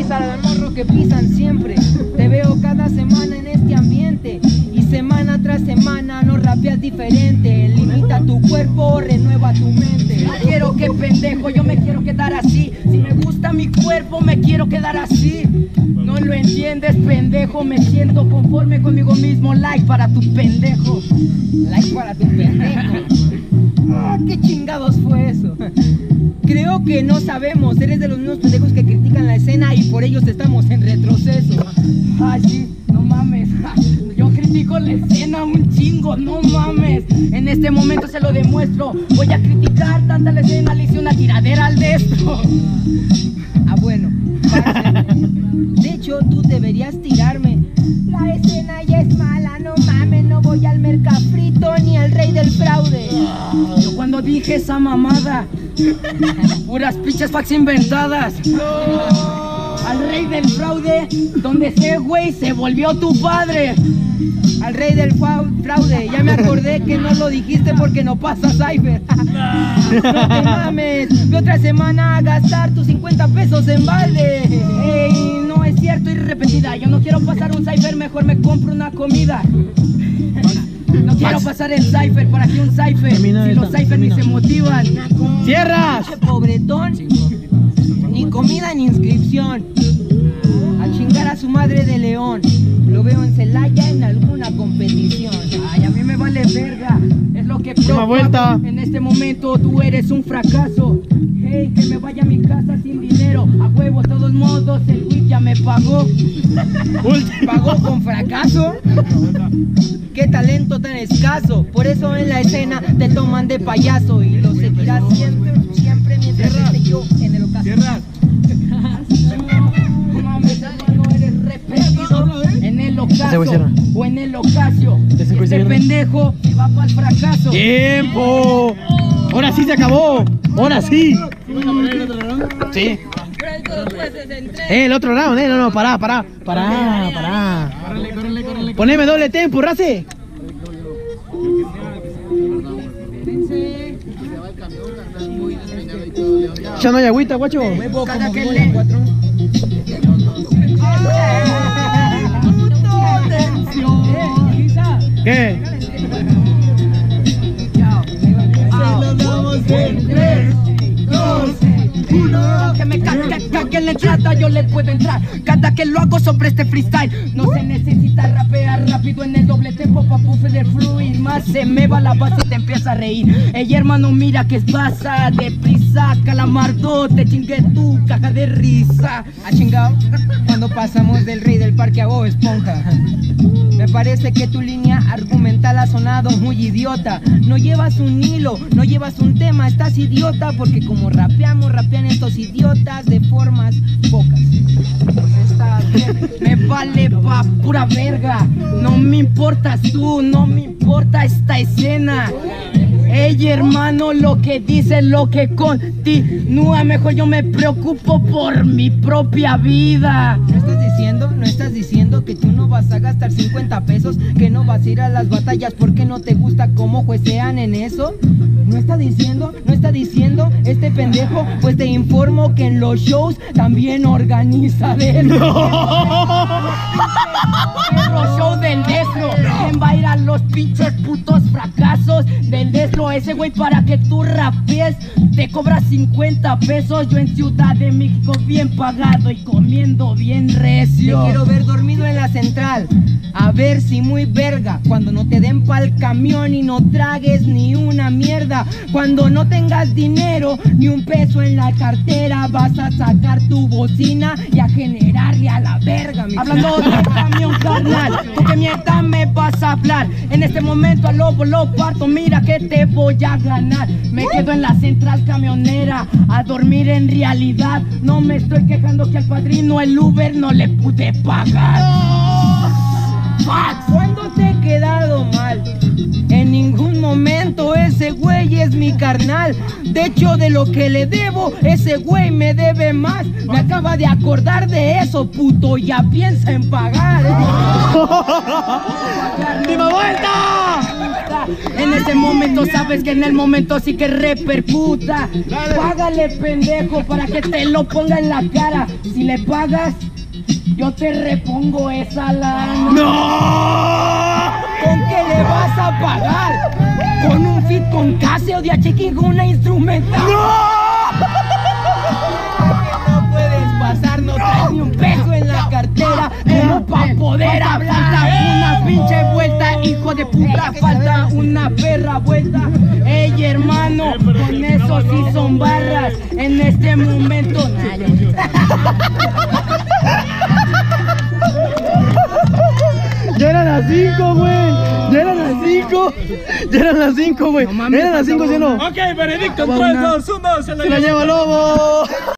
eres al morro que pisan siempre. Te veo cada semana en este ambiente y semana tras semana no rapeas diferente. Limita tu cuerpo, renueva tu mente. No quiero que pendejo, yo me quiero quedar así. Si me gusta mi cuerpo, me quiero quedar así. No lo entiendes, pendejo, me siento conforme conmigo mismo. Like para tu pendejo. Like para tu pendejo. Ah, ¿qué chingados fue eso? Creo que no sabemos, eres de los mismos pendejos que critican la escena y por ellos estamos en retroceso. Ay, sí, no mames. Yo critico la escena un chingo, no mames. En este momento se lo demuestro. Voy a criticar tanta la escena, le hice una tiradera al destro. Ah, bueno. De hecho, tú deberías tirarme. La escena ya es mala, no mames, no voy al Mercafrito ni al Rey del Fraude. Yo cuando dije esa mamada, puras pinches fax inventadas. Al Rey del Fraude, donde ese güey se volvió tu padre. Al Rey del Fraude, ya me acordé que no lo dijiste porque no pasa Cypher. No te mames, de otra semana a gastar tus 50 pesos en balde. Ey, no es cierto, irrepetida. Yo no quiero pasar un Cypher, mejor me compro una comida. No quiero pasar el Cypher, ¿para qué un Cypher? Si los Cypher ni se motivan. ¡Cierras! Pobretón, ni comida ni inscripción. A chingar a su madre de León. Lo veo en Celaya en alguna competición. Ay, a mí me vale verga. Es lo que propago. En este momento tú eres un fracaso. Hey, que me vaya a mi casa sin dinero. A huevo, de todos modos, el whip ya me pagó. ¿Pagó con fracaso? ¡Qué talento tan escaso! Por eso en la escena te toman de payaso y lo seguirás siempre, siempre mientras esté yo en el ocaso. Cierras. No mames, hermano, eres repetido en el ocaso o en el ocasio. Este pendejo se va para el fracaso. ¡Tiempo! ¡Ahora sí se acabó! ¡Ahora sí! Sí. El otro round, no, pará. Poneme doble tempo, race. Ya no hay agüita, guacho. Cada que le... ¿Qué? Que me cague la entrada, yo le puedo entrar. Cada que lo hago sobre este freestyle, no se necesita rapear rápido en el doble tempo pa' poder fluir más. Se me va la base y te empieza a reír. Ey, hermano, mira que pasa deprisa. Calamardo, te chingue tu caja de risa. ¿Ha chingado? Cuando pasamos del Rey del Parque a Bob Esponja. Me parece que tu línea argumental ha sonado muy idiota. No llevas un hilo, no llevas un tema, estás idiota. Porque como rapean estos idiotas de formas pocas. Pues está bien. Me vale pa' pura verga. No me importas tú, no me importa esta escena. Ey, hermano, lo que dice, lo que continúa. Mejor yo me preocupo por mi propia vida. ¿No estás diciendo que tú no vas a gastar 50 pesos? ¿Que no vas a ir a las batallas porque no te gusta cómo juecean en eso? ¿No está diciendo este pendejo? Pues te informo que en los shows también organiza de él. Los shows del Destro. ¿Quién va a ir a los pinches putos fracasos del Destro? Ese güey para que tú rapees te cobra 50 pesos. Yo en Ciudad de México bien pagado y comiendo bien recio. Te quiero ver dormido en la central. A ver si muy verga. Cuando no te den pa'l camión y no tragues ni una mierda. Cuando no tengas dinero ni un peso en la cartera, vas a sacar tu bocina y a generarle a la verga, mi hablando del camión, carnal, ¿tú qué mierda me vas a hablar? En este momento al lobo lo parto, mira que te voy a ganar. Me quedo en la central camionera a dormir en realidad. No me estoy quejando que al padrino el Uber no le pude pagar. ¿Cuándo te he quedado mal? En ningún momento, ese güey es mi carnal. De hecho, de lo que le debo, ese güey me debe más. Me acaba de acordar de eso, puto, ya piensa en pagar, ¡Última vuelta! En ese momento sabes que en el momento sí que repercuta. Págale, pendejo, para que te lo ponga en la cara. Si le pagas, yo te repongo esa lana. ¡No! ¿Con qué le vas a pagar? ¿Con un fit con Casio de Chiqui con una instrumental? No puedes pasar, no traes ni un peso en la cartera como pa' poder hablar. Falta una pinche vuelta, hijo de puta, falta una perra vuelta. Ey, hermano, con eso sí son barras. En este momento, Ya eran las 5, güey. Ya eran las 5. Ya eran las 5, güey. Eran las 5, ¿sí o no? Ok, veredicto, 3, 2, 1, se Se la lleva Lobo.